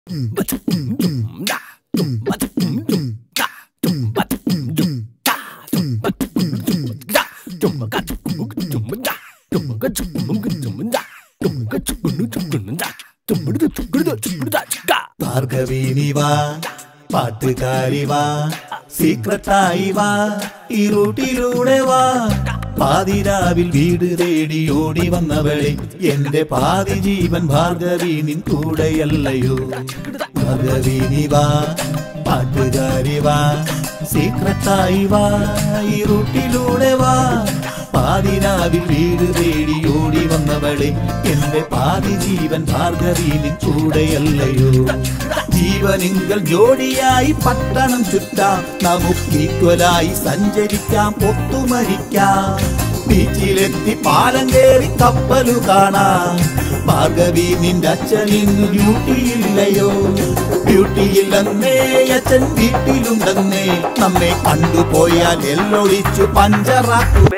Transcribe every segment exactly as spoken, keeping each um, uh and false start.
Bhargavi Nee va, പാട്ടുകാരി വാ, സീക്രട്ടായി വാ, ഇരുട്ടിലൂടെ വാ, പാതിരാവിൽ വീട് തേടി ഓടി വന്നവളെ, എന്റെ പാതി ജീവൻ ഭാർഗവി നിൻ കൂടെയല്ലയോ. ഭാർഗവി നീ വാ, പാട്ടുകാരി വാ, സീക്രട്ടായി വാ, ഇരുട്ടിലൂടെ വാ, പാതിരാവിൽ വീട് തേടി ഓടി വന്നവളെ, എന്റെ പാതി ജീവൻ ഭാർഗവി നിൻ കൂടെയല്ലയോ. ജീവനിങ്കൽ ജോഡിയായി പട്ടണം ചുറ്റാം, നമുക്ക് ഈക്വലായി സഞ്ചരിക്കാം, ഒത്തുമരിക്കാം, ബീച്ചിലെത്തി പാലം കേറി കപ്പലു കാണാം. ഭാർഗവി നിന്റെ അച്ഛനിന്ന് ഡ്യൂട്ടിയില്ലയോ. ഡ്യൂട്ടിയില്ലെന്നേ അച്ഛൻ വീട്ടിലുണ്ടെന്നേ, നമ്മെ കണ്ടുപോയാൽ എല്ലൊഴിച്ചു പഞ്ചറാക്കുമേ.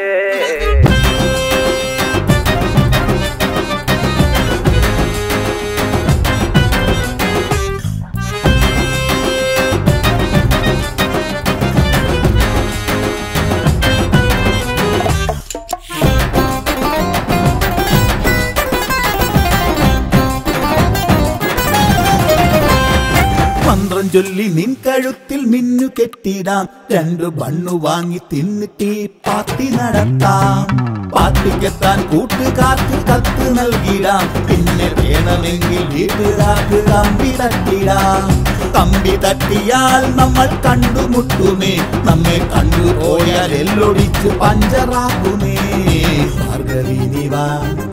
മന്ത്രം ചൊല്ലി നിൻ കഴുത്തിൽ മിന്നു കെട്ടിടാം, രണ്ടു ബണ്ണു വാങ്ങി തിന്നിട്ട് പാത്തി നടത്താം. പാത്തിക്കെത്താൻ കൂട്ടുകാർക്ക് കത്ത് നൽകിടാം, പിന്നെ വേണമെങ്കിൽ വീട്ടുകാർക്ക് കമ്പി തട്ടിടാം. കമ്പി തട്ടിയാൽ നമ്മൾ കണ്ടുമുട്ടുമേ, നമ്മെ കണ്ടുപോയാൽ എല്ലൊടിച്ചു പഞ്ചറാക്കുമേ. ഭാർഗവി നീ വാ,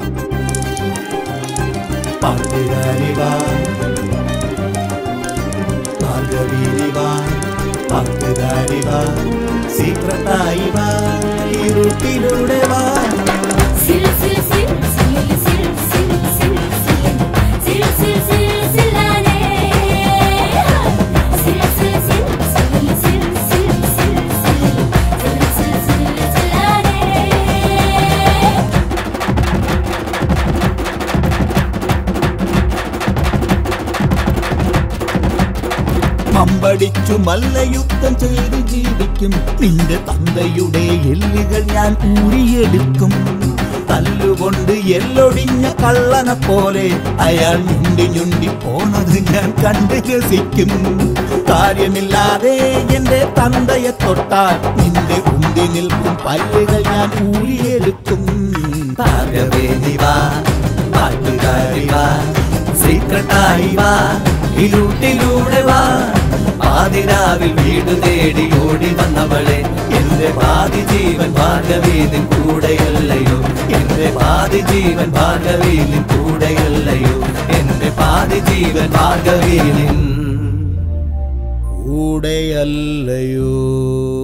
പാട്ടുകാരി വാ, ഭാർഗവി നീ വാ, പാട്ടുകാരി വാ, സീക്രട്ടായി വാ, ഇരുട്ടിലൂടെ വാ. മമ്പടിച്ചു മല്ലയുദ്ധം ചെയ്ത് ജീവിക്കും, നിന്റെ തന്തയുടെ എല്ലുകൾ ഞാൻ ഊരിയെടുക്കും. തല്ലുകൊണ്ട് എല്ലൊടിഞ്ഞ കള്ളനെ പോലെ അയാൾ ഞുണ്ടി ഞുണ്ടി പോണത് ഞാൻ കണ്ട് രസിക്കും. കാര്യമില്ലാതെ എന്റെ തന്തയെ തൊട്ടാൽ നിന്റെ ഉന്തി നിൽക്കും പല്ലുകൾ ഞാൻ ഊരിയെടുക്കും. ഭാർഗവി നീ വാ, പാട്ടുകാരി വാ, സീക്രട്ടായി വാ, ഇരുട്ടിലൂടെ വാ, പാതിരാവിൽ വീട് തേടി ഓടി വന്നവളെ, എന്റെ പാതി ജീവൻ ഭാർഗവി നിൻ കൂടെയല്ലയോ. എന്റെ പാതി ജീവൻ ഭാർഗവി നിൻ കൂടെയല്ലയോ. എന്റെ പാതി ജീവൻ ഭാർഗവി നിൻ കൂടെയല്ലയോ.